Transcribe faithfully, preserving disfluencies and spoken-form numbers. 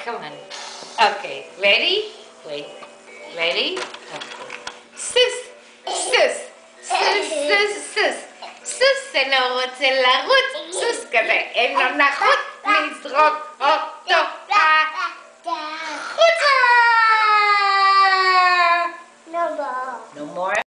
come on. Okay, ready? Wait, ready? Okay. סוס, סוס, סוס, סוס, סוס. סוס אינו רוצה לרוץ, סוס כזה אינו נחות לזרוק אותו.